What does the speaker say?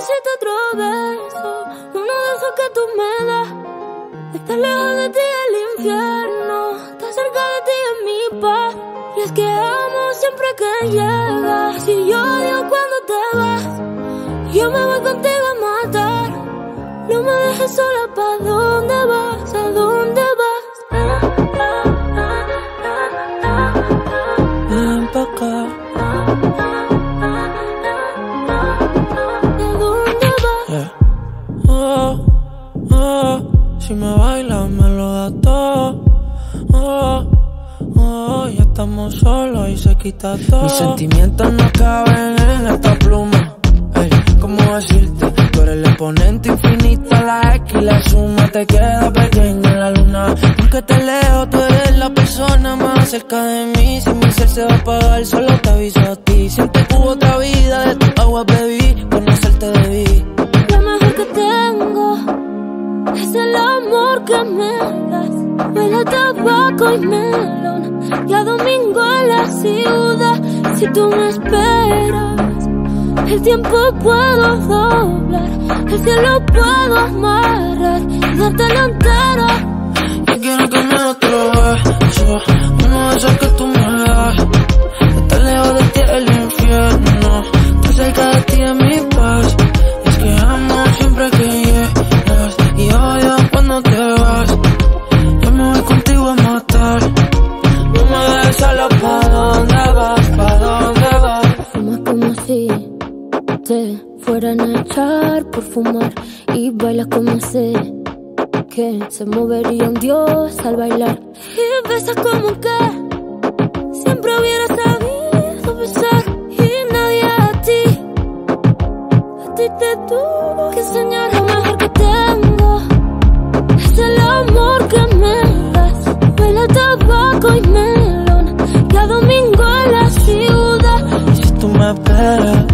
necesito otro beso, uno de esos que tú me das. Estar lejos de ti el infierno, estar cerca de ti es mi paz. Y es que amo siempre que llegas, y yo odio cuando te vas. Yo me voy contigo a matar, no me dejes sola. ¿Pa' dónde vas? ¿A dónde vas? Ven pa' acá. ¿A dónde vas? Yeah. Si me bailas me lo das todo. Ya estamos solos y se quita todo. Mis sentimientos no caben en esta pluma. Ey, ¿cómo decirte? Tú eres el exponente infinito, la X y la suma te queda pequeña en la luna. Aunque te lejos, tú eres la persona más cerca de mí. Si mi ser se va a apagar, solo te aviso a ti. Siempre que hubo otra vida, de tu agua bebí, conocerte debí. Lo mejor que tengo es el amor que me das. Huele a tabaco y melón, y a domingo en la ciudad. Si tú me esperas, el tiempo puedo doblar, el cielo puedo amarrar y dártelo entero. Yo quiero que me otro beso, uno de esos que tú me das. Estar lejos de ti es el infierno, estar cerca de ti es mi paz. Y es que amo siempre que llegas, y odio cuando te vas. Yo me voy contigo a matar, no me dejes sola. ¿Pa' dónde vas? ¿Pa' dónde vas? Fumas como si te fueran a echar por fumar, y bailas como sé que se movería un dios al bailar. Y besas como que siempre hubiera sabido besar, y nadie a ti te tuvo que enseñar. Lo mejor que tengo es el amor que me das. Huele a tabaco y melón, y a domingo en la ciudad. Si tú me esperas,